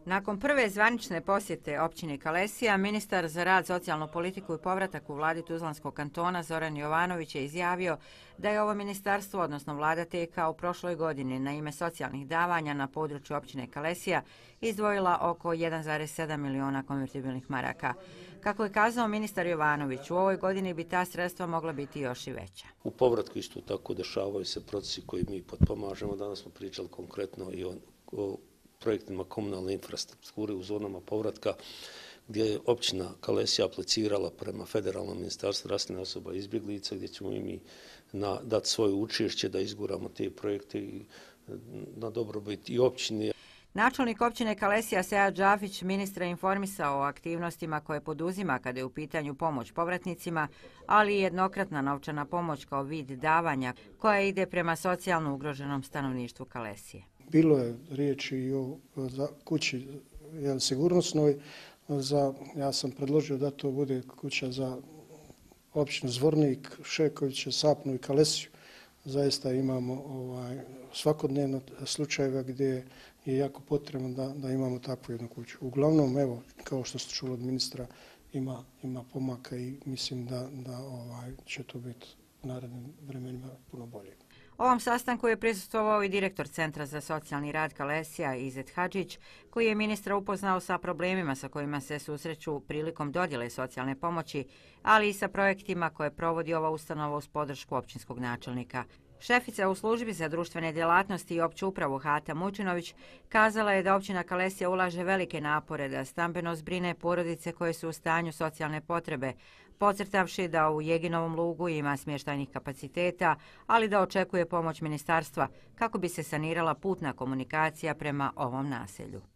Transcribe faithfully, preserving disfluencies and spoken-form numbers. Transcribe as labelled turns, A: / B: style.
A: Nakon prve zvanične posjete općini Kalesija, ministar za rad, socijalnu politiku i povratak u vladi Tuzlanskog kantona Zoran Jovanović je izjavio da je ovo ministarstvo, odnosno vlada T K, u prošloj godini na ime socijalnih davanja na području općine Kalesija izdvojila oko jedan zarez sedam miliona konvertibilnih maraka. Kako je kazao ministar Jovanović, u ovoj godini bi ta sredstva mogla biti još i veća.
B: U povratku isto tako dešavaju se procesi koji mi potpomažemo. Danas smo pričali konkretno i o, o projektima komunalne infrastrukture u zonama povratka, gdje je općina Kalesija aplicirala prema Federalnom ministarstvu raseljenih osoba i izbjeglica, gdje ćemo i mi na, dati svoje učešće da izguramo te projekte i na dobrobit i općine.
A: Načelnik općine Kalesija Sead Džafić ministra informisao o aktivnostima koje poduzima kada je u pitanju pomoć povratnicima, ali i jednokratna novčana pomoć kao vid davanja koja ide prema socijalno ugroženom stanovništvu Kalesije.
C: Bilo je riječi i o za kući jel, sigurnosnoj. Za, ja sam predložio da to bude kuća za općinu Zvornik, Šekoviće, Sapnu i Kalesiju. Zaista imamo ovaj, svakodnevno slučajeva gdje je jako potrebno da, da imamo takvu jednu kuću. Uglavnom, evo, kao što ste čuli od ministra, ima, ima pomaka i mislim da, da ovaj, će to biti u narednim vremenima puno bolje.
A: Ovom sastanku je prisustvovao i direktor Centra za socijalni rad Kalesija Izet Hadžić, koji je ministra upoznao sa problemima sa kojima se susreću prilikom dodjele socijalne pomoći, ali i sa projektima koje provodi ova ustanova uz podršku općinskog načelnika. Šefica u službi za društvene djelatnosti i opću upravu Hata Mujčinović kazala je da općina Kalesija ulaže velike napore da stambeno zbrine porodice koje su u stanju socijalne potrebe, podcrtavši da u Jeginovom lugu ima smještajnih kapaciteta, ali da očekuje pomoć ministarstva kako bi se sanirala putna komunikacija prema ovom naselju.